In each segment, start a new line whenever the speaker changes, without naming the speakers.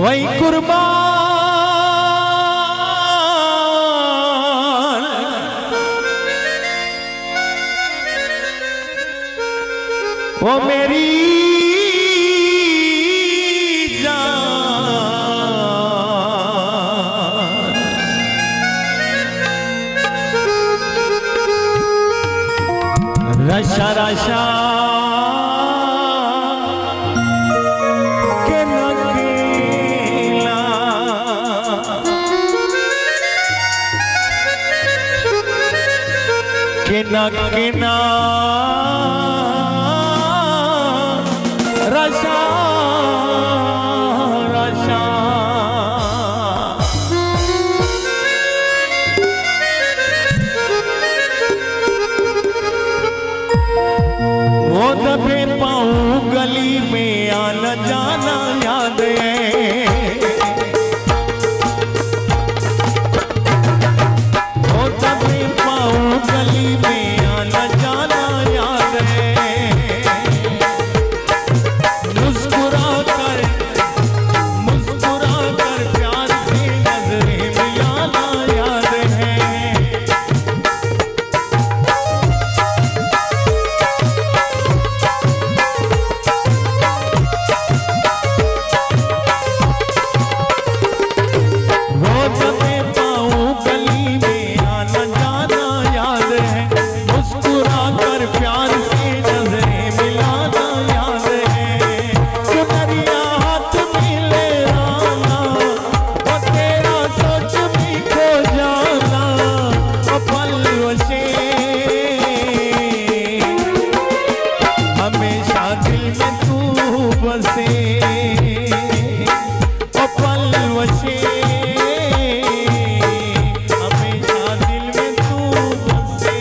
वही कुर्बान वो मेरी जान रशा रशा के नकीला के नकीना रशा रशा वो दबे पाऊं गली में आना जाना याद है वो दबे पाऊं गली में आना जाना याद है मुस्कुरा कर प्यार से नजरें मिलाना याद है वो दबे पाऊं गली में आना जाना याद है मुस्कुरा कर प्यार से नजरें मिलाना याद है चुनरिया हाथ में ले आना वो तेरा सोच भी खो जाना वो पल वशे हमेशा दिल में तू बसे वो पल वशे हमेशा दिल में तू बसे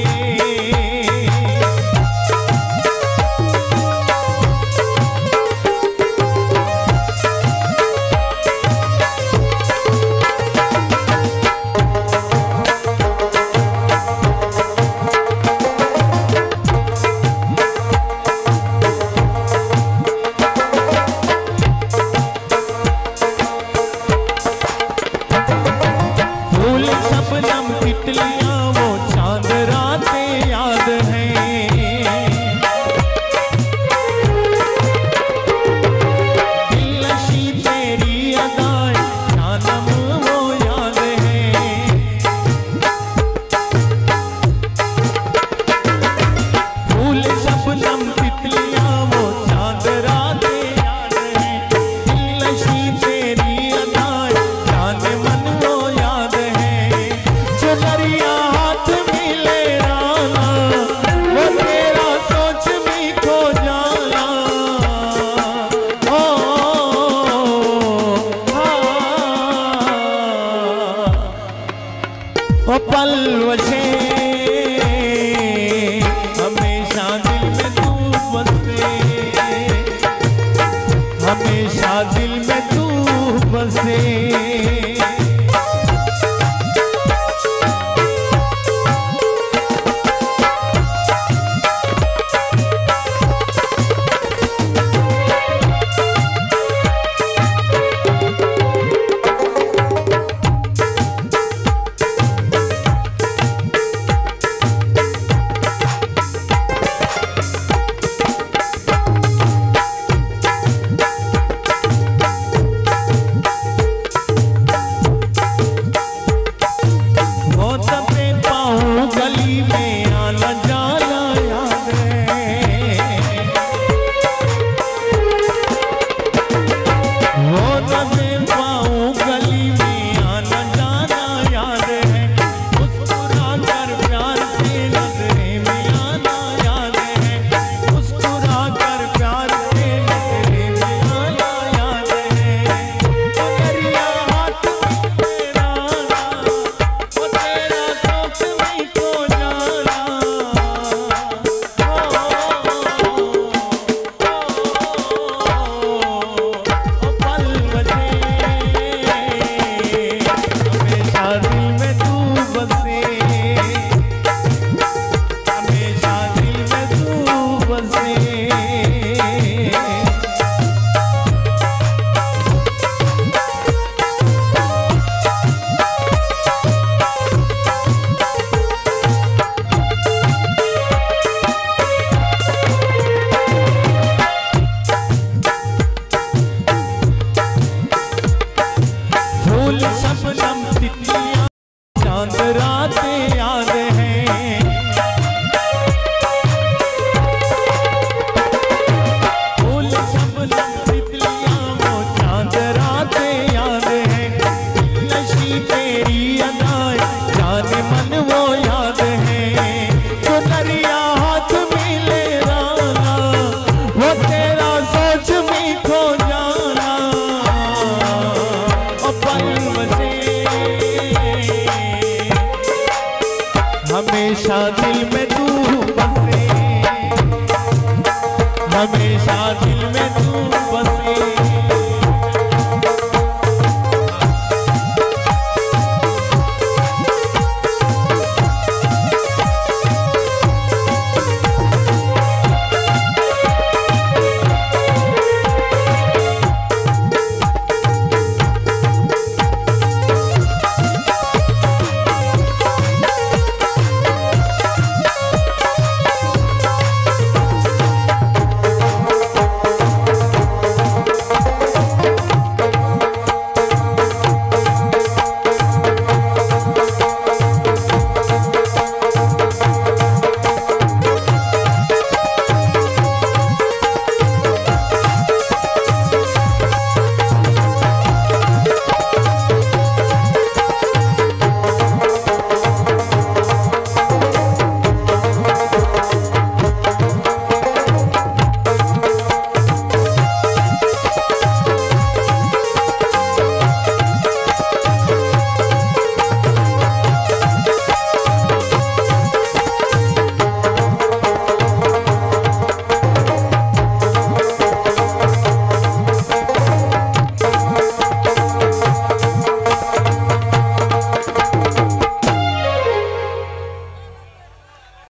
दिल में तू बस